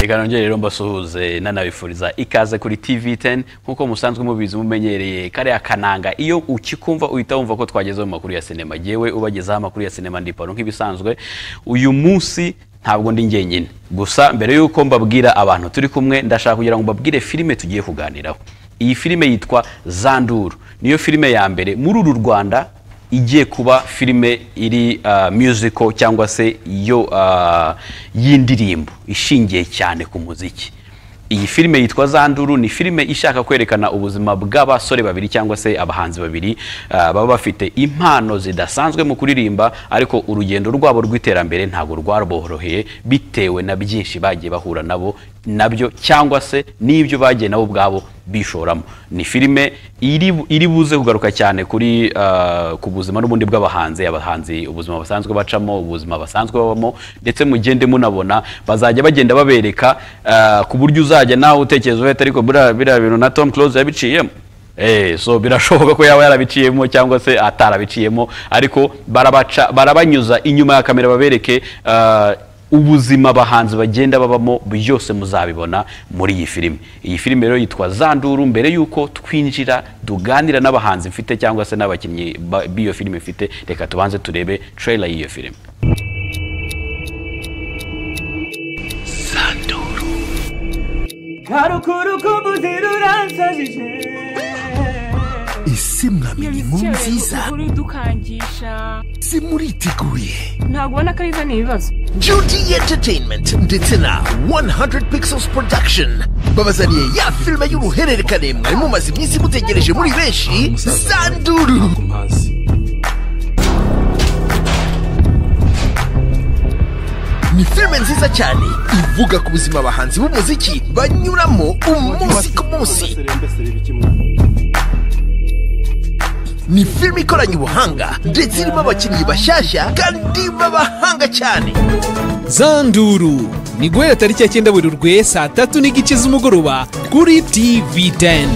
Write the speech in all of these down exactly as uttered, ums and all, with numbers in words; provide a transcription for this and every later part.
reka nongere rero mbasuhuze nanabifuriza ikaze kuri T V ten nkuko musanzwe mubizi mumenyereye kare akananga iyo ukikumva uhita wumva ko twageze mu makuru ya sinema jewe ubagezaho amakuru ya sinema ndipano nk'ibisanzwe uyu munsi ntabwo ndi ngenyine gusa mbere yuko mbabwira abantu turi kumwe ndashaka kugira ngo mbabwire filime tugiye kuganiraho. Iyi filime yitwa Zanduru niyo filime ya mbere muri uru Rwanda igiye kuba filime iri uh, musical cyangwa se yo uh, y'indirimbo ishingiye cyane ku muziki. Iyi filime yitwa Zanduru ni filime ishaka kwerekana ubuzima bw'abasore babiri cyangwa se abahanzi babiri uh, baba bafite impano zidasanzwe mu kuririmba ariko urugendo rwabo rw'iterambere ntago rwarboroheye bitewe na byinshi bagiye bahura nabo nabyo cyangwa se n'ibyo bagiye nabo bwabo bishoramo. Ni filime iri iri buze kugaruka cyane kuri uh, ku buzima n'ubundi bw'abahanzi abahanzi ubuzima basanzwe bacamo ubuzima basanzwe babamo ndetse mugende munabona bazajya bagenda babereka uh, ku buryo uzajya nawe utekerezo wete ariko bira bira bintu na Tom Close yabiciyemo eh so birashoboka ko yaba yarabiciyemo cyangwa se atarabiciyemo ariko barabaca barabanyuza inyuma ya kamera babereke uh, ubuzima bahanzi bagenda babamo byose muzabibona muri iyi filime. Iyi filime rero yitwa Zanduru. Mbere yuko twinjira duganira n'abahanzi mfite cyangwa se n'abakinnyi b'iyo filime mfite reka tubanze turebe trailer y'iyo filime. Zanduru karukuru kumuziruransajije isi mwamenye mu nziza dukangisha simuriteguye ntabwo ubona ko ari ibibazo Judy Entertainment ndetse na one hundred Pixels Production babazaniye ya filime y'uruhererekane mwari mumaze iminsi mutegereje muri benshi Zanduru. Ni filime nziza cyane ivuga ku buzima abahanzi b'umuziki banyuramo umunsi ku munsi. Ni filime ikoranye ubuhanga ndetse irimo abakinnyi bashyashya kandi b'abahanga cyane. Zanduru ni guhera tariki ya cyenda Werurwe saa tatu n'igice z'umugoroba kuri T V ten.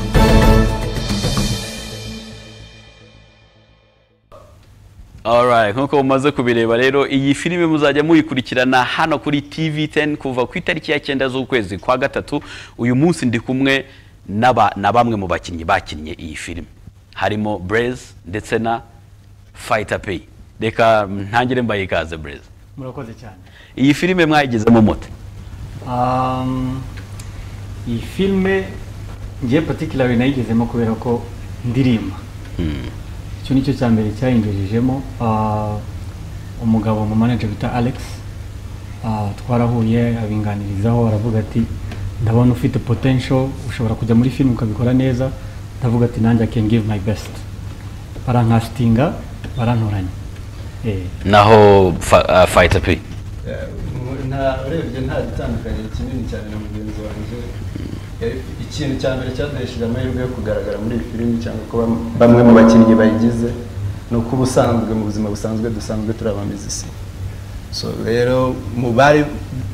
Alright, nkuko mumaze kubireba rero iyi filime muzajya muyikurikirana hano kuri T V ten kuva ku itariki ya cyenda z'ukwezi kwa gatatu. Uyu munsi ndi kumwe naba na bamwe mu bakinnyi bakinnye iyi filime harimo Blaze ndetse na Fighter Pay. Reka ntangire mbaye ikaze Blaze. Murakoze cyane. Iyi filime mwayigezemo mote? Um iyi filime ngiye particularly nayigezemo kubera ko ndirimba. Mm. Cyo nicyo cyambere cyayinjejemo uh, umugabo mu manager bita Alex uh, twarahuye abinganirizaho aravuga ati ndabona ufite potential ushobora kujya muri film ukabikora neza. Ndavuga ati nanjye I can give my best. Barankastinga barantoranya. Eh naho uh, Fighter P nta urebye nta gitandukanye kinini cyane na mugenzi wanjye. Ikintu cyambere cyadeshije amahirwe yo kugaragara muri iyi filime cyangwa ko bamwe mu bakinnyi bayigize no kuba usanzwe mu buzima busanzwe dusanzwe turabamizisi. So rero mu bari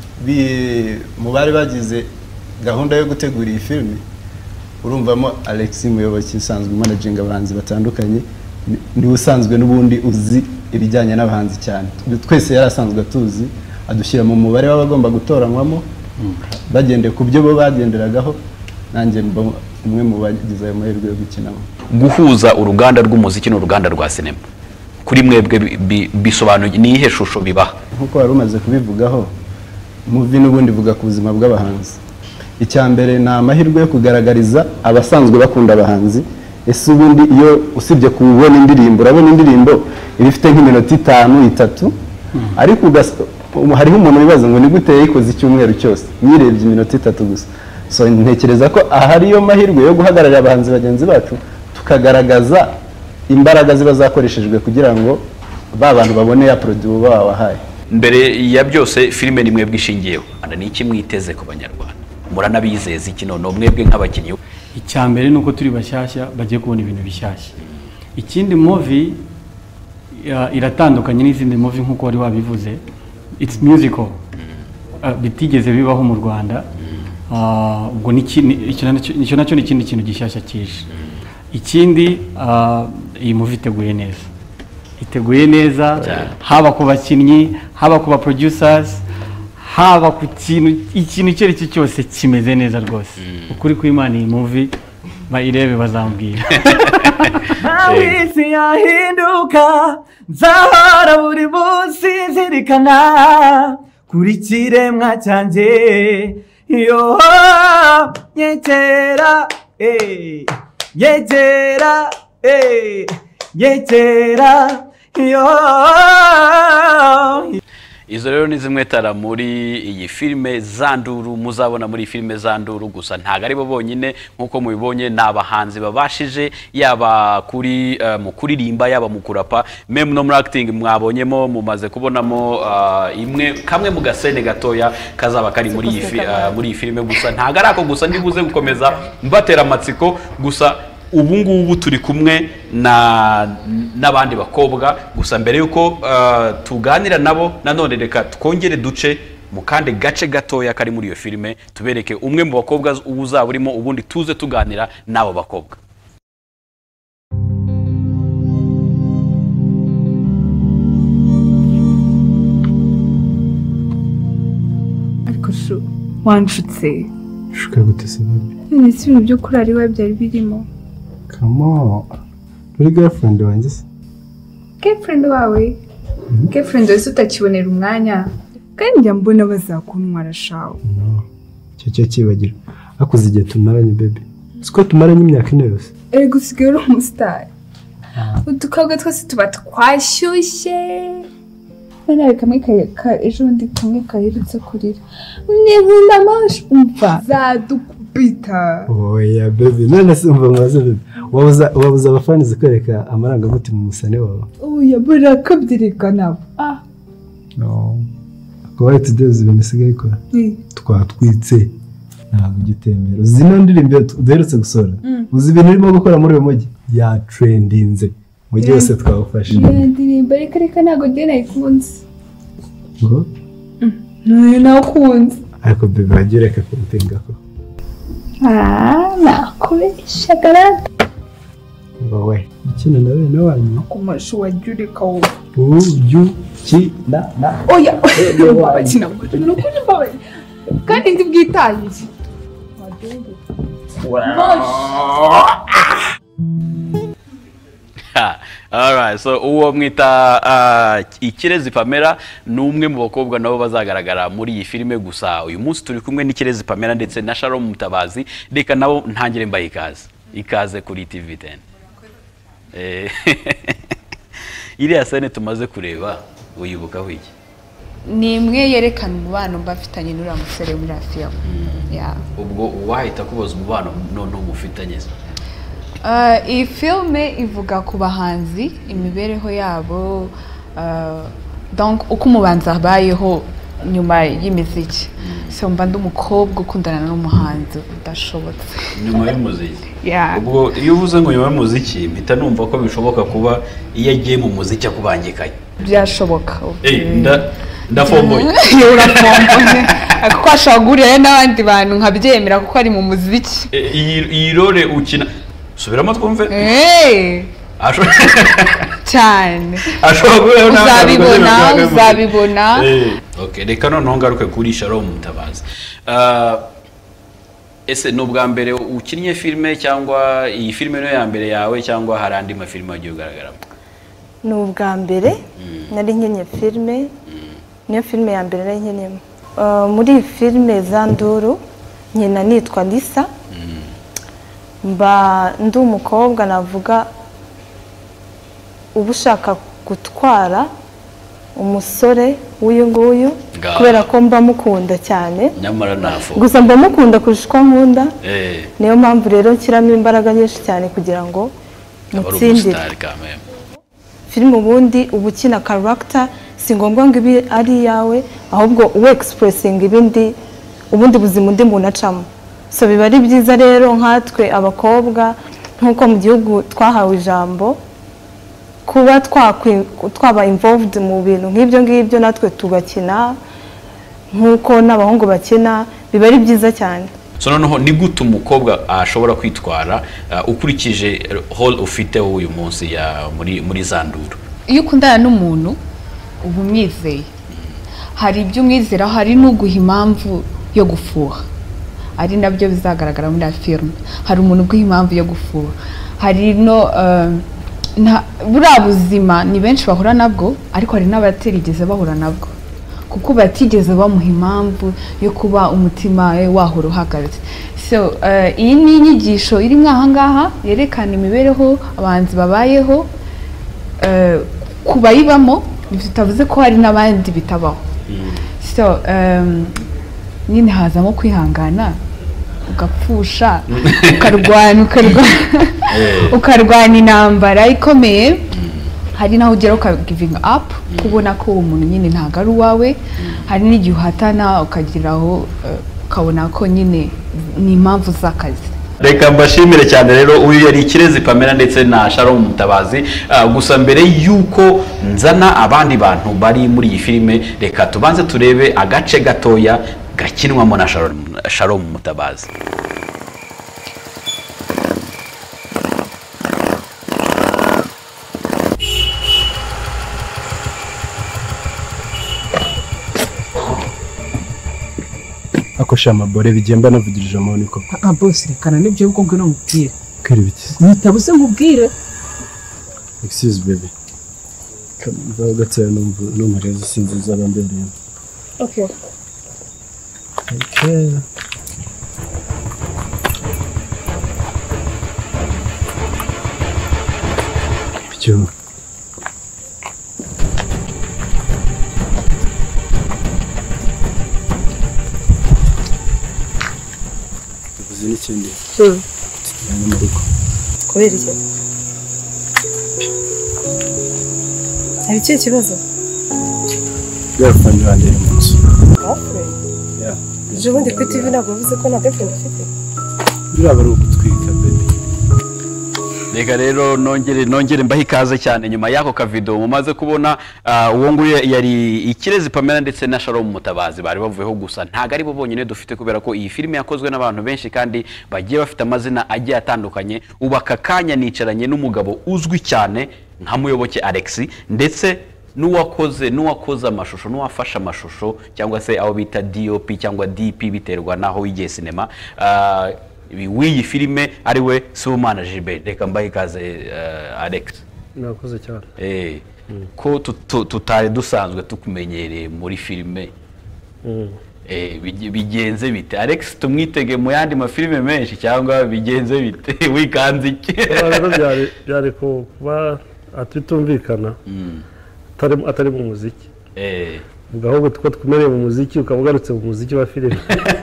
mu bari bagize gahunda yo gutegura iyi filime urumvamo Alex Muyoboki usanzwe managing abahanzi batandukanye ni usanzwe n'ubundi uzi ibijyanye n'abahanzi cyane. Twese yarasanzwe tuzi adushyira mu mubare w'abagomba gutoranywamo bagende ku byo bo bagenderagaho nanjye umwe mu bagize ayo mahirwe yo gukinamo. Guhuza uruganda rw'umuziki n'uruganda rwa sinema kuri mwebwe bisobanuye ni ihe shusho bibaha? Nkuko wari umaze kubivugaho movie n'ubundi vuga ku buzima bw'abahanzi. Icyambere na amahirwe yo kugaragariza abasanzwe bakunda abahanzi. Ese ubundi iyo usibye kubona indirimbo urabona indirimbo ibifite nk'iminota itanu itatu ariko hariho umuntu wibaza ngo ni gute yayikoze icyumweru cyose yirebye iminota itatu gusa. So ntekereza ko ahari yo mahirwe yo guhagararira abahanzi bagenzi bacu tukagaragaza imbaraga ziba zakoreshejwe kugira ngo ba bantu babone ya produit babahaye. Mbere ya byose filime ni mwebwe ishingiyeho anda ni iki mwiteze ku banyarwanda muranabizeza iki none mwebwe nk'abakinnyi? Icyambere nuko turi bashyashya bagiye kubona ibintu bishyashya. Ikindi movie iratandukanye n'izindi movie nkuko wari wabivuze. It's musical. Uh, bitigeze bibaho mu Rwanda. Uh, ubwo nicyo nacyo ni ikindi kintu gishyashya kije. Ikindi uh, iyi movie iteguye neza. Iteguye neza haba ku bakinnyi, haba ku ba producers, haba ku kintu ikintu icyo ari cyo cyose kimeze neza rwose ukuri kw'Imana iyi movie bayirebe bazambwira nawe isi yahinduka nzahora buri munsi nzirikana kuri kiremwa cyanjye yo yegera eh yegera eh yegera yo. Izo rero ni zimwe tara muri iyi filime Zanduru muzabona muri filime Zanduru gusa ntago ari bo bonyine nkuko mubibonye nabahanzi babashije yaba kuri uh, mu kuririmba yaba mu kurapa meme no muri acting mwabonyemo mumaze kubonamo uh, imwe kamwe mu gasene gatoya kazaba kari muri iyi uh, muri iyi filime gusa ntago ari ako gusa ndibuze gukomeza mbatera amatsiko gusa ubu ngubu turi kumwe na n'abandi bakobwa gusa mbere yuko uh, tuganira nabo nanone reka twongere duce mu kandi gace gatoya kari muri iyo filime tubereke umwe mu bakobwa uzaba urimo ubundi tuze tuganira nabo bakobwa. Ariko shu wanshutse shuka gute se ni ibintu byo kuri ari we byari birimo. Come on. Uri girlfriend wanjye se? Girlfriend wawe? Mm-hmm. Girlfriend wese utakibonera umwanya. Kandi njya mbona bazakuntwara shawo. No. Cyo cyo kibagira. Akuze igihe tumaranye baby. Siko tumaranye imyaka ine yose. Ego sigero umustar. Utukabwa twose tuba twashyushye. Nana kamwe ka ejo ndi kamwe kahirutse kurira. Ni nkunda mash umva. Zadukubita. Oya baby. Nana simva mwaze baby. Wabuza wabuza abafani zikoreka amarangamutima umusane wawe. Oya barakabyirika nabo. Ah. No. Kwa tudeze benesigaye ko. Twatwitse. Ntabwo gitemero. Zino ndirimbo duherutse gusora. Uzi ibintu urimo gukora muri uyu mujyi ya trendinze. Mujyi wose twawufashe. Ya ndirimbo reka reka ntago de nayikunze. Ngo? No nakunze. Ariko bebe bagireka kumpinga ko. Ah, nakubesha garante. Wowe, ikina nawe nawanyu. Kumashu wajurika wo. Uju ki na na. Oya, baba kina. Nukuri baba. Kandi ndi bwitangiye. Alright, so uwo mwita uh, Ikirezi Pamela ni umwe mu bakobwa nabo bazagaragara muri iyi filime gusa uyu munsi turi kumwe n'Ikirezi Pamela ndetse na Sharon Mutabazi reka nabo ntangire mbaye ikaze ikaze kuri T V ten. Eh iriya sene tumaze kureba uyibuka wiki ni imwe yerekana umubano mbafitanye n'uriya musore muri Afia. Yeah. Ubwo wahita kubaza umubano none umufitanye. Uh, iyi filme ivuga ku bahanzi imibereho yabo uh, donc uko umubanza abayeho nyuma y'imiziki. So mba ndi umukobwa ukundana n'umuhanzi udashobotse nyuma y'umuziki. Yeah. Ubwo iyo uvuze ngo nyuma y'umuziki mpita numva ko bishoboka kuba iyo agiye mu muziki akubangikanye. Byashoboka. Eh nda ndafomboye. Urafomboye. Kuko ashaguriye n'abandi bantu nkabyemera kuko ari mu muziki. Iyi role ukina subiramo twumve. Eh cyane ashobora uzabibona uzabibona. Okay, reka noneho ngaruke kuri Sharon Mutabazi. Uh, ese no bwa mbere ukinnye filme cyangwa iyi filme no ya mbere yawe cyangwa hari andi ma filme agiye ugaragaramo? No bwa mbere nari nkenye filme niyo filme ya mbere nari nkenyemo. Uh, muri filme Zanduru nyina nitwa Lisa. Mba ndi umukobwa navuga ubushaka gutwara umusore w'uyu nguyu kubera ko mba mukunda cyane. Nyamara nafo. Gusa mba mukunda kurusha nkunda. Eh. Niyo mpamvu rero kiramo imbaraga nyinshi cyane kugira ngo mutsindire. Filime ubundi ubukina character si ngombwa ngo ibi ari yawe ahubwo we expressing ibindi ubundi buzima undi muntu acamo. So biba ari byiza rero nkatwe abakobwa nkuko mu gihugu twahawe ijambo kuba twaba involved mu bintu nk'ibyo ngibyo natwe tugakina nkuko n'abahungu bakina biba ari byiza cyane. So noneho ni gute umukobwa ashobora kwitwara uh, ukurikije hall ufite uyu munsi ya muri muri Zanduru? Iyo ukundana n'umuntu ubu mwizeye hari ibyo umwizera hari n'uguha impamvu yo gufuha ari nabyo bizagaragara muri film hari umuntu uguha impamvu yo gufuha hari no uh, buriya buzima ni benshi bahura nabwo ariko hari n'abatarigeze bahura nabwo kuko batigeze bamuha impamvu yo kuba umutima wahora uhagaze so uh, iyi ni inyigisho irimo aha ngaha yerekana imibereho abahanzi babayeho uh, kubayibamo bitavuze ko hari n'abandi bitabaho so um, nyine hazamo kwihangana ugapfusha ukarwana ukarwana ukarwana intambara ikomeye hari naho ugera uka giving up kubona ko umuntu nyine ntago ari uwawe hari n'igihe uhatana ukagiraho ukabona ko nyine ni impamvu z'akazi reka mbashimire cyane rero uyu yari Ikirezi Pamela ndetse na Sharon Mutabazi uh, gusa mbere yuko nzana abandi bantu bari muri iyi filime reka tubanze turebe agace gatoya gakinwamo na Sharon, Sharon Mutabazi. akosha amabore bigemba navugirije amahoni ko ah boss rekana nibyo ubwo ngwe no mubwire kiri biki nitabuze mubwire excuse baby kaza gatera numva numureze sinziza bambereye okay okay byo n'ikindi hmm yani muruko kubera iki hari cyo kibazo girlfriend wanjye mu nzu girlfriend yeah je wundi kuri T V ntabwo bivuze ko na girlfriend ufite biraba ari ugutwika baby reka rero nongere nongere mbaha ikaze cyane nyuma y'ako ka video mumaze kubona uwo nguye yari Ikirezi Pamela ndetse na Sharon Mutabazi bari bavuyeho gusa ntago ari bo bonyine dufite kubera ko iyi filime yakozwe n'abantu benshi kandi bagiye bafite amazina agiye atandukanye ubaka kanya nicaranye n'umugabo uzwi cyane nka Muyoboke Alex ndetse nuwakoze nuwakoze amashusho nuwafasha amashusho cyangwa se aho bita D O P cyangwa D P biterwa naho wigiye cinema uh, w'iyi filime ari we Sibomana Gilbert reka mbaye ikaze uh, Alex nakoze cyane eh mm. ko tutari dusanzwe tukumenyereye muri filime mm. eh bigenze bite Alex tumwitege mu yandi ma filime menshi cyangwa bigenze bite wikanze iki rero byari byari ko kuba atitumvikana mm. atari atari mu muziki eh ubwo two tukumereye mu muziki ukabugarutse mu muziki wa filime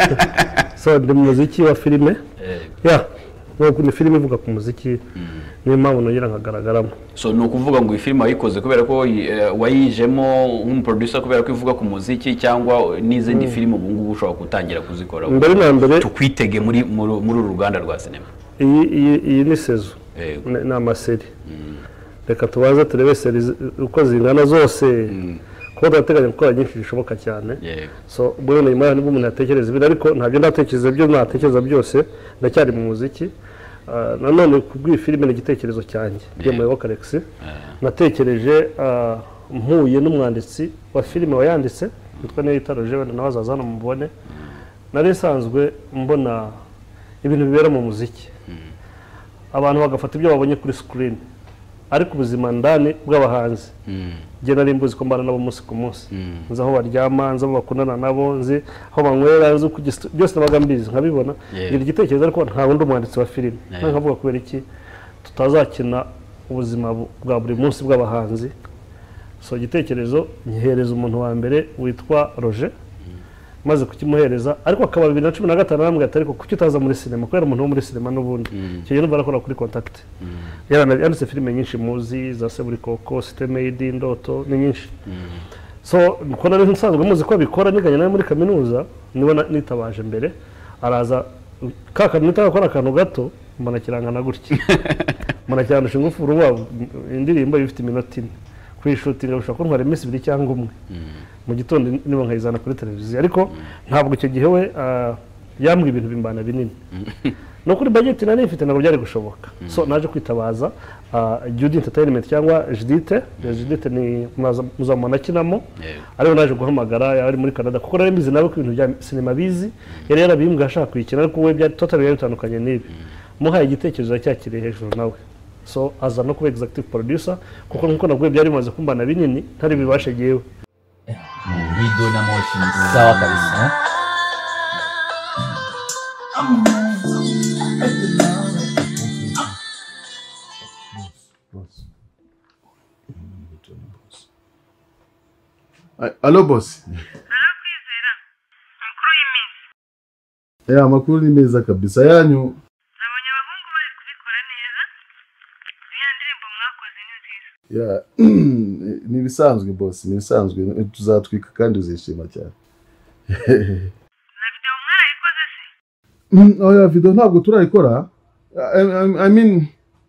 so ndi mu muziki wa filime ya nuko ni filime ivuga ku muziki niyo mpamvu nongera nkagaragaramo so ni ukuvuga ngo iyi filime wayikoze kubera ko wayijemo nk'umuproducer kubera ko ivuga ku muziki cyangwa n'izindi filime ubu ngubu ushobora gutangira kuzikora mbere na mbere tukwitege muri muri uru ruganda rwa sinema iyi iyi ni sezo ni amaseri reka tubaze turebe seri uko zingana zose kuko turateganya gukora nyinshi bishoboka cyane so bwo ni imana nibwo umuntu yatekereza ibintu ariko ntabyo ndatekereza byo natekereza byose ndacyari mu muziki nanone kubw'iyi filime n'igitekerezo cyanjye byo Muyoboke Alex natekereje mpuye n'umwanditsi wa filime wayanditse witwa Neyita Roger wenda nawe azaza hano mubone nari nsanzwe mbona ibintu bibera mu muziki abantu bagafata ibyo babonye kuri screen ariko ubuzima ndani bw'abahanzi je nari mbuzi ko mbana nabo munsi ku munsi nzi aho baryama nzi aho bakundana nabo nzi aho banywera nzi uko byose nabaga mbizi nkabibona iri igitekerezo ariko nta wundi umwanditsi wa filime nkavuga kubera iki tutazakina ubuzima bwa buri munsi bw'abahanzi so igitekerezo nyihereza umuntu wa mbere witwa Roger maze kukimuhereza ariko akaba bibiri na cumi na gatanu namwe atari ko kuki utaza muri cinema kubera umuntu wo muri cinema n'ubundi cyo yino barakora kuri contact yaranditse filime nyinshi muzi za Seburi Koko Cité Made Ndoto ni nyinshi so nuko nari nsanzwe muzi ko bikora niganye nawe muri kaminuza niwe nitabaje mbere araza kaka nitagakora akantu gato mbona kirangana gutya mbona cyandusha ingufu ruba indirimbo ifite iminota ine kwishutinga bishobora kuntwara iminsi ibiri cyangwa umwe mu gitondo niba nkayizana kuri televiziyo ariko ntabwo icyo gihe we yambwiye ibintu bimbana binini no kuri budget nari mfite ntabwo byari gushoboka so naje kwitabaza Judy Entertainment cyangwa Judite Judite ni muzamana kinamo ariyo naje guhamagara yari muri Canada kuko nari mbizi nawe ko ibintu bya cinema bizi yari yarabimbwa ashaka kwikina ariko we byari totally bitandukanye n'ibi muhaye igitekerezo cyakire hejuru nawe so aza no kuba executive producer kuko nkuko nabwo byari bimaze kumbana binini ntari bibashe yewe video na motion sawa kabisa Allo boss. Narakwizera. Makuru y'imisi. Eh amakuru ni meza kabisa yanyu. Nabonye abahungu bari kubikora neza. Ya ndirimbo mwakoze ni nziza. Ya ni bisanzwe boss, ni bisanzwe tuzatwika kandi uzishima cyane. Na video mwarayikoze se? Mm, oh ya video ntabwo turayikora. I, I, I mean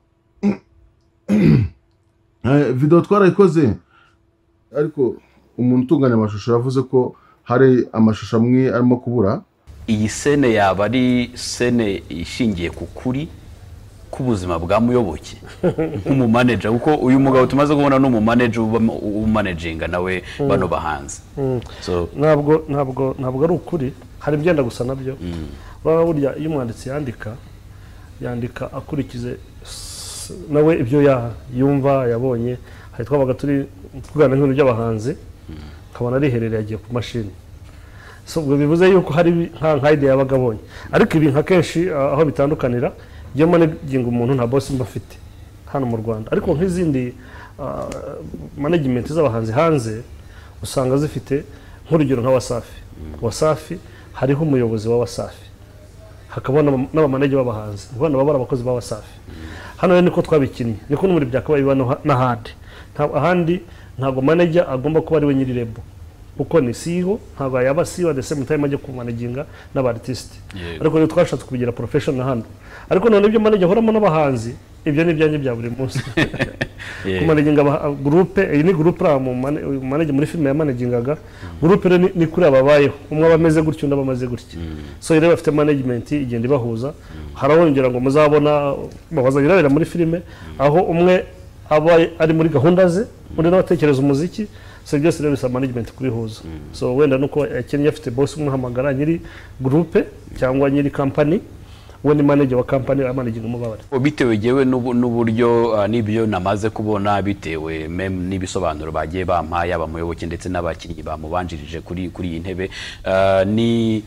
video twarayikoze ariko umuntu utunganya amashusho yavuze ko hari amashusho amwe arimo kubura. Iyi sene yaba ari sene ishingiye ku kuri kubuzima bwa muyoboke nk'umu manager kuko uyu mugabo tumaze kubona no mu manager u managinga nawe bano bahanze. So ntabwo ntabwo ntabwo ari ukuri hari byenda gusa nabyo baba burya iyo umwanditsi yandika yandika akurikize nawe ibyo ya yumva yabonye hari twabaga turi kugana nk'ibintu by'abahanzi kabona riherereye agiye ku mashini so ubwo bivuze yuko hari nka idea yabagabonye ariko ibi nka kenshi aho bitandukanira byo managing umuntu nta boss mba afite hano mu Rwanda ariko nk'izindi management z'abahanzi hanze usanga zifite nk'urugero nka Wasafi Wasafi hariho umuyobozi wa Wasafi hakabona n'abamanager b'abahanzi ubona babara abakozi ba Wasafi hano rero niko twabikinnye niko n'umuri byakabaye bibano n'ahandi ahandi ntago manager agomba kuba ari we nyiri lebo uko ni C E O ntago yaba C E O at the same time ajye kumanaginga n'aba artist ariko rero twashatse kubigira professional hano ariko none ibyo manager horamo n'abahanzi ibyo ni byanye bya buri munsi kumanaginga groupe iyi ni groupe ra mu manager muri film ya managingaga groupe rero ni kuri ababayeho umwe abameze gutyo ndabamaze gutyo so rero bafite management igenda ibahuza harahongera ngo muzabona babazagirabira muri filme aho umwe aba ari muri gahunda ze undi n'abatekereza umuziki so byose rero bisa management kubihuza so wenda nuko yakenya afite boss umuhamagara nyiri groupe cyangwa nyiri company we ni manager wa company amanaging umubabare bitewe yewe n'uburyo nibyo namaze kubona bitewe mem nibisobanuro bagiye bampaye abamuyoboke ndetse n'abakinyi bamubanjirije kuri kuri iyi ntebe ni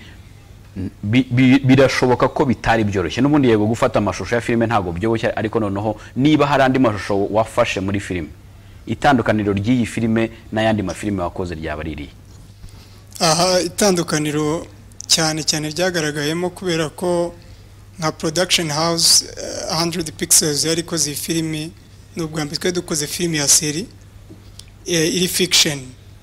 birashoboka ko bitari byoroshye n'ubundi yego gufata amashusho ya filime ntago byoboshye ariko noneho niba hari andi mashusho wafashe muri filime itandukaniro ry'iyi filime n'ayandi mafilime wakoze ryaba riri aha itandukaniro cyane cyane ryagaragayemo kubera ko nka production house uh, one hundred pixels yari koze filime n'ubwa mbere twe dukoze filime ya seri e, iri fiction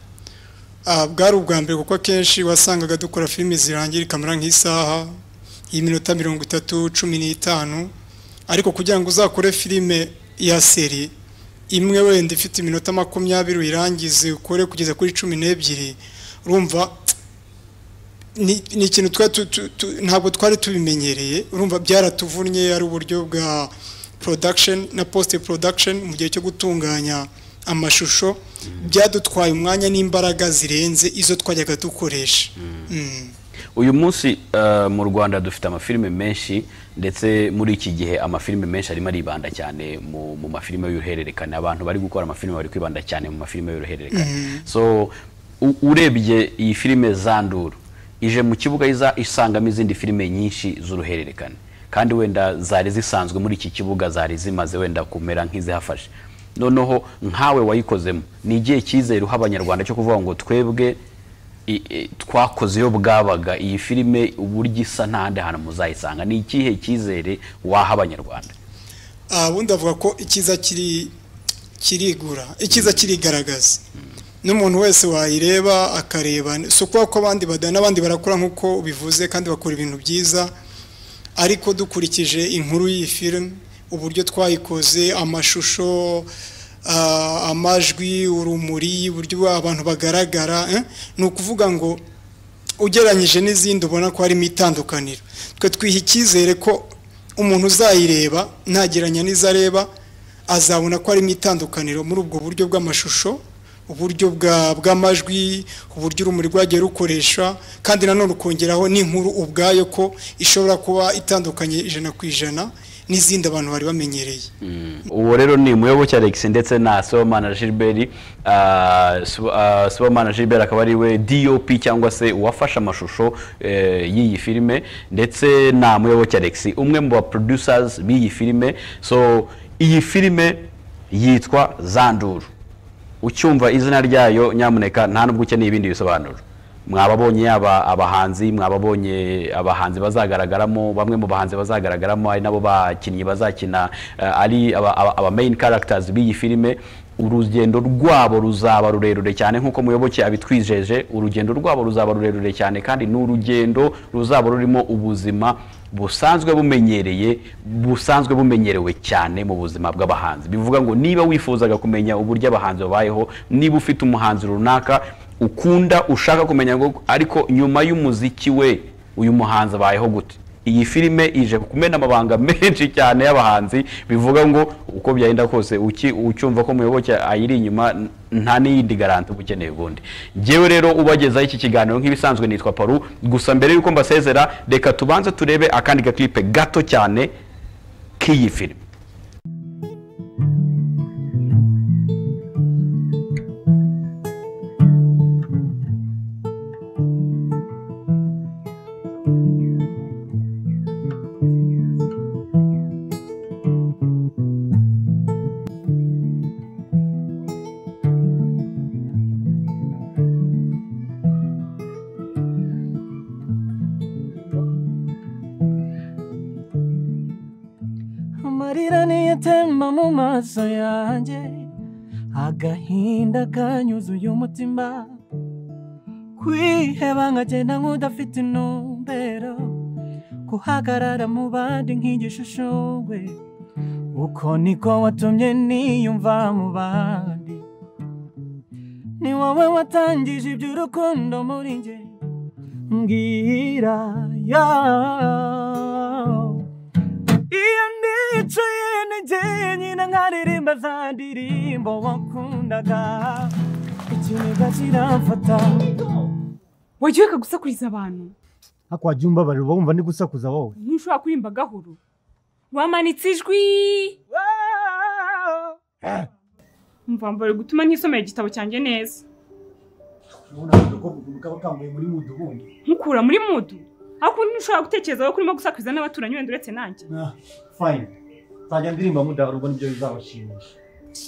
ah bwari ubwa mbere kuko kenshi wasangaga dukora filime zirangira ikamera nk'isaha y'iminota mirongo itatu cumi n'itanu ariko kugira ngo uzakore filime ya seri imwe wenda ifite iminota makumyabiri uyirangize ukore kugeza kuri cumi n'ebyiri urumva ni ni ikintu twa ntabwo twari tubimenyereye urumva byaratuvunnye ari uburyo bwa production na post production mu gihe cyo gutunganya amashusho byadutwaye umwanya n'imbaraga zirenze izo twajyaga dukoresha uyu munsi mu Rwanda dufite amafilime menshi ndetse muri iki gihe amafilime menshi arimo aribanda cyane mu mu mafilime y'uruhererekane abantu bari gukora amafilime bari kwibanda cyane mu mafilime y'uruhererekane so urebye iyi filime Zanduru ije mu kibuga iza isangamo izindi filime nyinshi z'uruhererekane kandi wenda zari zisanzwe muri iki kibuga zari zimaze wenda kumera nk'izihafashe noneho nkawe wayikozemo ni igihe cyizere uha abanyarwanda cyo kuvuga ngo twebwe twakoze yo bwabaga iyi filime uburyo isa ntande hano muzayisanga ni ikihe cyizere waha abanyarwanda ah bundi avuga ko ikiza kiri kirigura ikiza kirigaragaza n'umuntu wese wayireba akareba so kwa ko abandi badana abandi barakora nkuko bivuze kandi bakora ibintu byiza ariko dukurikije inkuru y'iyi film uburyo twayikoze amashusho uh, amajwi urumuri uburyo abantu bagaragara eh? ni ukuvuga ngo ugeranyije n'izindi ubona ko harimo itandukaniro twe twiha icyizere ko umuntu uzayireba ntageranya n'izo areba azabona ko harimo itandukaniro muri ubwo buryo bw'amashusho uburyo bw'amajwi uburyo urumuri rwagiye rukoresha kandi nanone ukongeraho n'inkuru ubwayo ko ishobora kuba itandukanye ijana ku ijana n'izindi abantu bari bamenyereye. Uwo rero ni Muyoboke Alex ndetse na Sibomana Gilbert. Sibomana Gilbert akaba ari we D O P cyangwa se uwafashe amashusho y'iyi filime ndetse na Muyoboke Alex umwe mu ba producers b'iyi filime. So iyi filime yitwa Zanduru. Ucyumva izina ryayo nyamuneka nta nubwo ukeneye ibindi bisobanuro. Mwababonye yaba abahanzi mwababonye abahanzi bazagaragaramo bamwe mu bahanzi bazagaragaramo ari nabo bakinnyi bazakina ari aba main characters b'iyi filime. Urugendo rwabo ruzaba rurerure cyane nkuko Muyoboke abitwijeje. Urugendo rwabo ruzaba rurerure cyane kandi n'urugendo ruzaba rurimo ubuzima busanzwe bumenyereye busanzwe bumenyerewe cyane mu buzima bw'abahanzi. Bivuga ngo niba wifuzaga kumenya uburyo abahanzi babayeho, niba ufite umuhanzi runaka ukunda ushaka kumenya ngo ariko nyuma y'umuziki we uyu muhanzi abayeho gute, iyi filime ije kumena amabanga menshi cyane y'abahanzi. Bivuga ngo uko byagenda kose ucyumva ko Muyoboke ayiri inyuma nta n'iyindi garanti ubukeneye ubundi. Jewe rero ubagezaho iki kiganiro nk'ibisanzwe nitwa Paru. Gusa mbere yuko mbasezera reka tubanze turebe akandi gaklipe gato cyane k'iyi filime. Temba mu maso yanjye agahinda kanyuzuye umutima kwiheba nkagenda nk'udafite intumbero kuhagarara mu bandi nk'igishusho we uko niko watumye niyumva mu bandi ni wowe watangije iby'urukundo muri njye mbwira yawe iyo nicaye nigeye nyine nkaririmba za ndirimbo wakundaga ikiniga kiramfata wagiye kagusakuriza abantu ako wagiye umbabarira wumva ndi gusakuza wowe ntushobora kurimba gahoro wamanitse ijwi umva mbere gutuma ntisomera igitabo cyanjye neza nkukura muri mudu ariko ntushobora gutekereza ko urimo gusakuriza n'abaturanyi wenda uretse nanjye. Fine. Tajya ndirimba mudahoro ubwo nibyo bizabashimisha.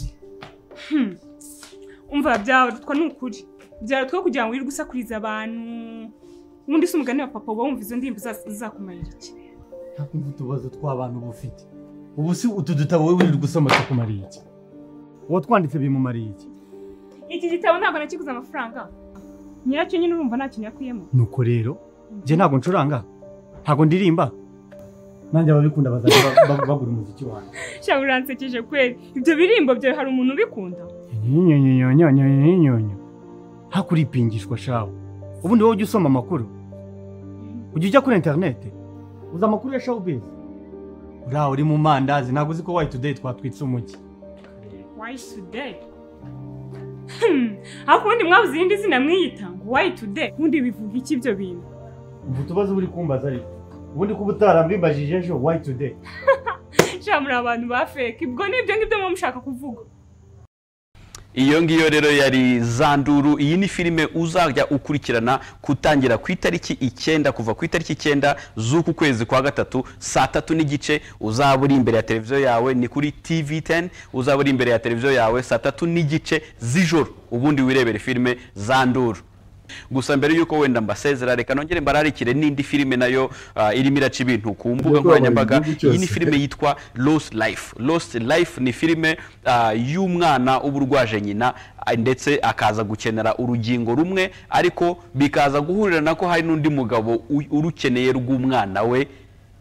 Umva byarutwa n'ukuri. Byarutwa kugira ngo wirirwe usakuriza abantu. Ubundi se umugani wa papa wumva izo ndirimbo zakumarira iki? Hakumva utubazo tw'abantu bufite. Ubu si utu dutabo wowe wirirwe usoma tukumariye iki? Uwo twanditse bimumariye iki? Iki gitabo ntabwo nakiguze amafaranga. Nyiracyo nyine urumva nta kintu yakuyemo. Nuko rero je ntabwo ncuranga. Ntabwo ndirimba. Nanjye ababikunda bazajya bagura umuziki wanjye. Sha uransekeje kweli. Ibyo birimbo byawe hari umuntu ubikunda? Nyonyonyonyonyonyonyo. Hakuripingishwa shawo. Ubundi wowe ujya usoma amakuru. Ujya ujya kuri internet. Uza amakuru ya showbiz. Ura uri mu mandazi ntabwo uzi ko Why Today twatwitse umugi. Why Today? Hmm. Akundi mwabuze indi zina mwiyita ngo Why Today? Ubundi bivuga iki ibyo bintu? Ubu tubazo uri kumbaza ariko. Ubundi kuba utarambimbajije ejo Why Today? Shamuri abantu ba fake. Ibwo nibyo ngibyo mwe mushaka kuvuga. Iyo ngiyo rero yari Zanduru. Iyi ni filime uzajya ukurikirana kutangira ku itariki icyenda kuva ku itariki icyenda z'uku kwezi kwa gatatu saa tatu n'igice. Uzaba uri imbere ya televiziyo yawe ni kuri T V ten. Uzaba uri imbere ya televiziyo yawe saa tatu n'igice z'ijoro ubundi wirebere filime Zanduru. Gusa mbere yuko wenda mbasezera reka nongere mbararikire n'indi filime nayo uh, irimo iraca ibintu ku mbuga nkoranyambaga. Iyi ni filime yitwa Lost Life. Lost Life ni filime uh, y'umwana uburwaje nyina ndetse akaza gukenera urugingo rumwe ariko bikaza guhurira nako hari n'undi mugabo urukeneye rw'umwana we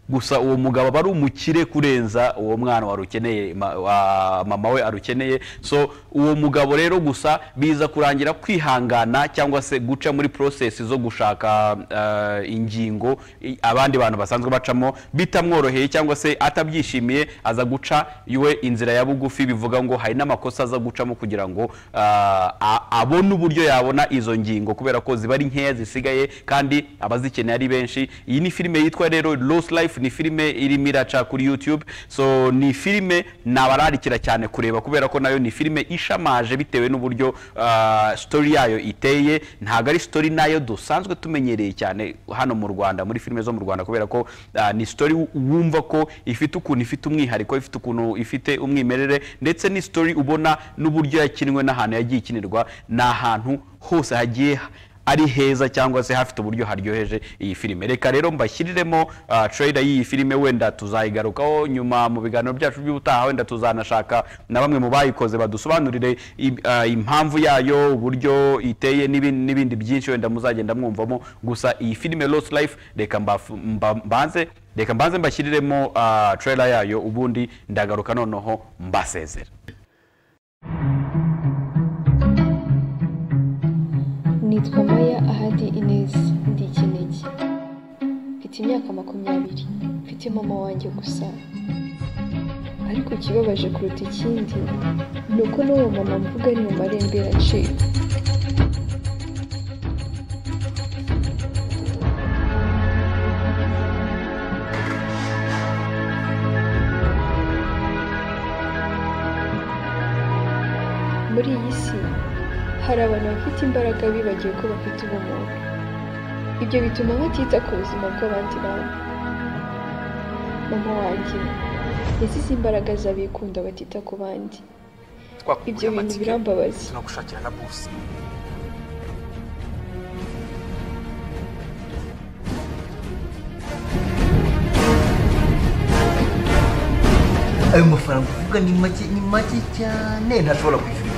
gusa uwo mugabo aba ari umukire kurenza uwo mwana warukeneye wa mama we arukeneye. So uwo mugabo rero gusa biza kurangira kwihangana cyangwa se guca muri process zo gushaka uh, ingingo abandi bantu basanzwe bacamo bitamworoheye cyangwa se atabyishimiye, aza guca iwe inzira ya bugufi. Bivuga ngo hari n'amakosa aza gucamo kugira ngo uh, abone uburyo yabona izo ngingo, kubera ko ziba ari nkeya zisigaye kandi abazikeneye ari benshi. Iyi ni filime yitwa rero Lost Life, ni filime iri miraca kuri YouTube. So ni filime nabararikira cyane kureba, kubera ko nayo ni filime ishamaje bitewe n'uburyo uh, story yayo iteye. Ntago ari story nayo dusanzwe tumenyereye cyane hano mu Rwanda, muri filime zo mu Rwanda, kubera ko uh, ni story wumva ko ifite ukuntu ifite umwihariko, ifite ukuntu ifite umwimerere, ndetse ni story ubona n'uburyo yakinwe n'ahantu yagiye ikinirwa, n'ahantu hose hagiye ari heza cyangwa se hafite uburyo haryoheje iyi filime. Reka rero mbashyiriremo uh, trailer y'iyi filime, wenda tuzayigarukaho nyuma mu biganiro byacu by'ubutaha, wenda tuzanashaka na bamwe mu bayikoze badusobanurire uh, impamvu yayo, uburyo iteye n'ibindi byinshi wenda muzagenda mwumvamo. Gusa iyi filime Lost Life reka mbanze reka mbanze mbashyiriremo uh, trailer yayo, ubundi ndagaruka noneho mbasezera. Nitwa Maya Ahadi Inez, ndi Kinigi. Mfite imyaka makumyabiri. Mfite mama wanjye gusa. Ariko ikibabaje kuruta ikindi ni uko n'uwo mama mvuga ari mu marembera ncika. Muri iyi si hari abantu bafite imbaraga bibagiwe ko bafite ubumuntu. Ibyo bituma batita ku buzima bw'abandi bantu. Mama wanjye yazize imbaraga z'abikunda batita ku bandi. Ibyo bintu birambabaza. Tunagushakira na boss. Ayo mafaranga uvuga ni make ni make cyane ntashobora kwishyura